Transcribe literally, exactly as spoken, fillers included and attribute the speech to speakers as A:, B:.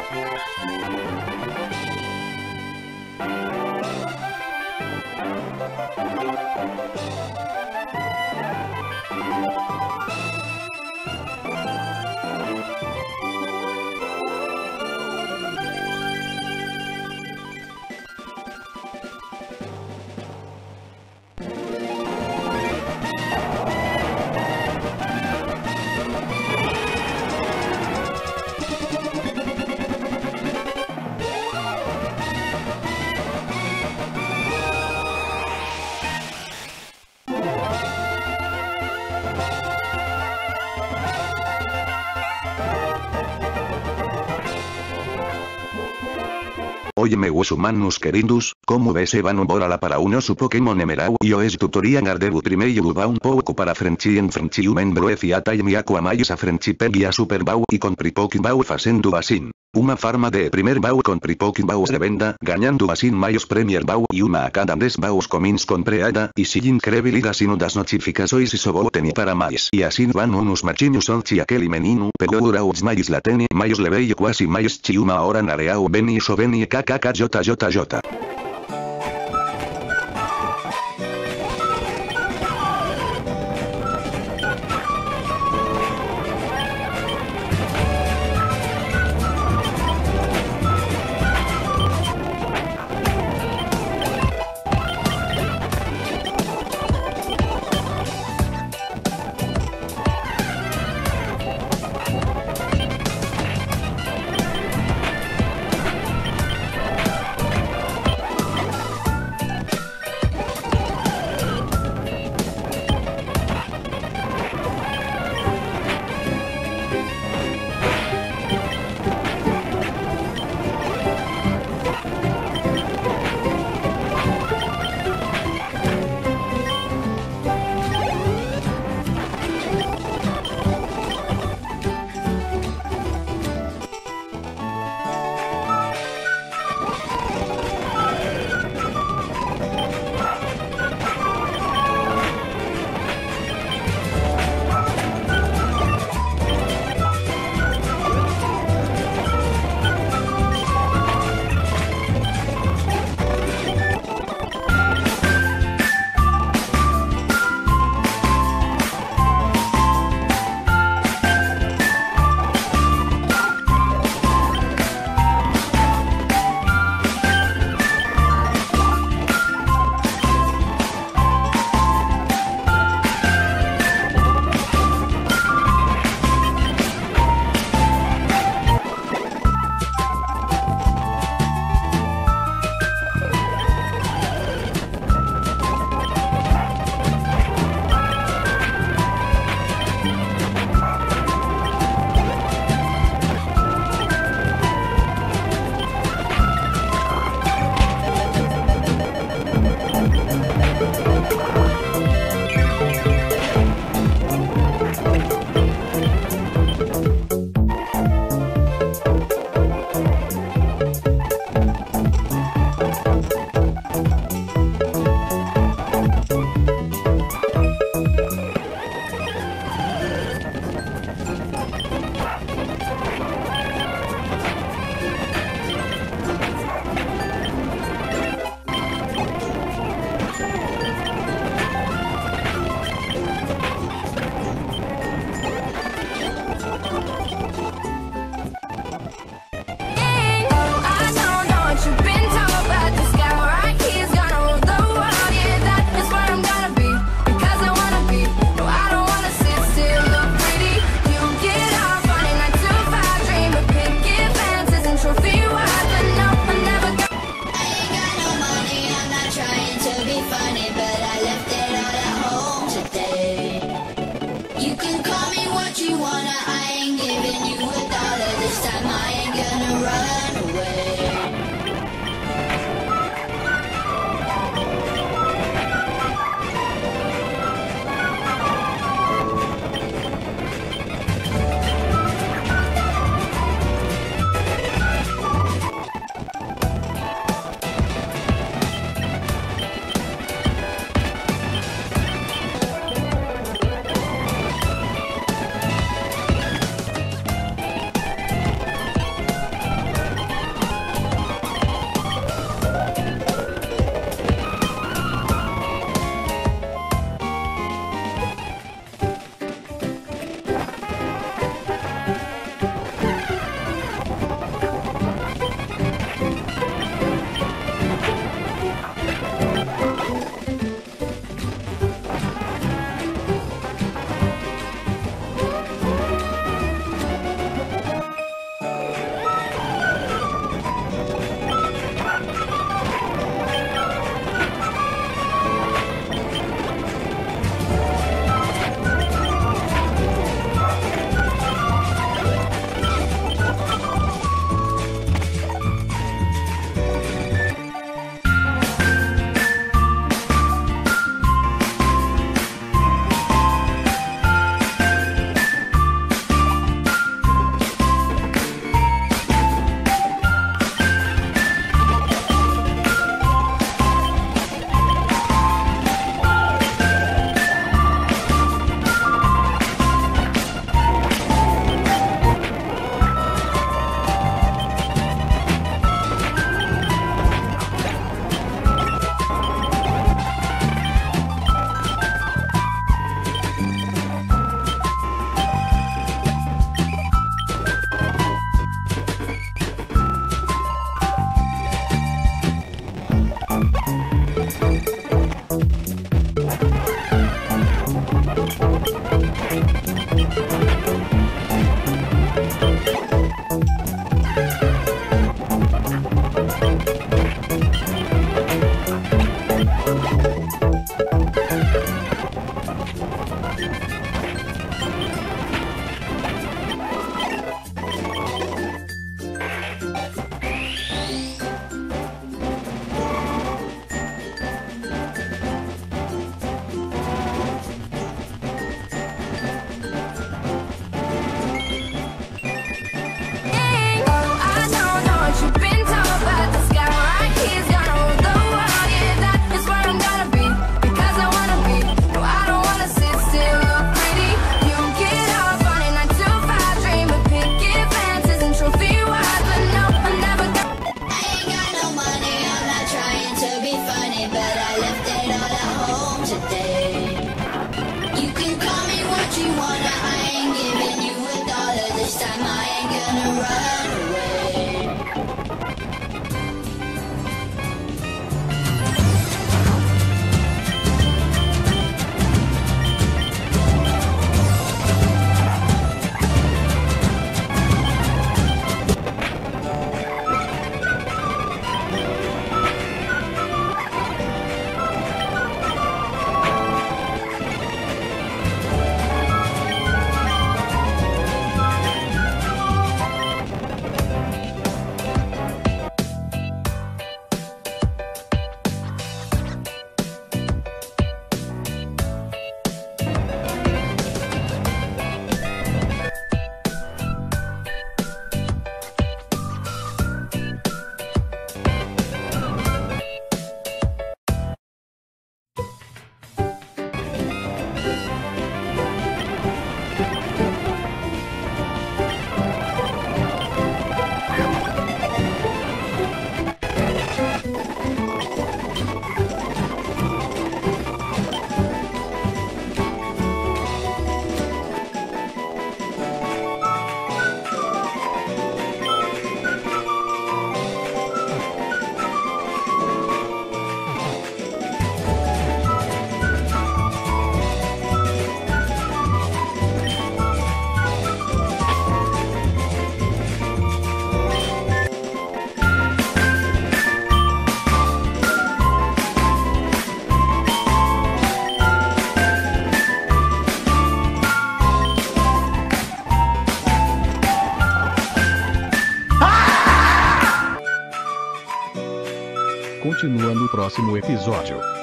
A: Óyeme vos humanos queridos, como ves van borala para uno su Pokémon Emerau y es tutorial Gardebu primeiro va un poco para Frenchy en Frenchy Human Broeciata y Miaku Amayus a Frenchy Pegia Super Bau y con Pripokin Bau Fasendu Basin. Uma farma de primer Bau con Pripokin Baus de venda, ganando Basin Mayos Premier Bau y una a cada des Baus comins con preada y si increíble sino das notificações y soboten y para mais. Y así van unos machinhos son aquel y menino, pero uraus Mayos latene, Mayos leveio quasi Mayos chiuma ahora nareau beni so beni kkk jota jota jota.
B: gonna run away.
C: Continua no próximo episódio.